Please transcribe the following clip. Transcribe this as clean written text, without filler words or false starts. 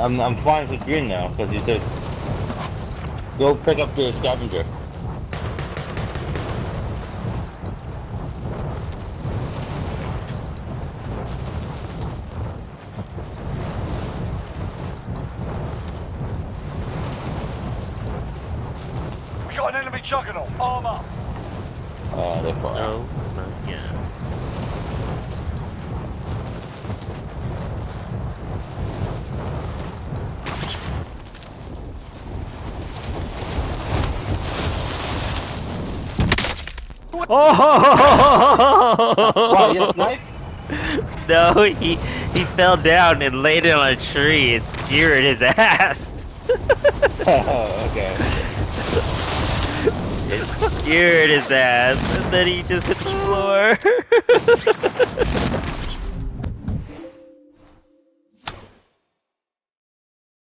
I'm flying to green now because you said go pick up the scavenger. We got an enemy juggernaut. Arm up. Oh, they're far. No, not yet. Oh! Wow, you snipe? No, he fell down and laid it on a tree and skewered his ass. Oh, okay. It skewered his ass, and then he just hit the floor.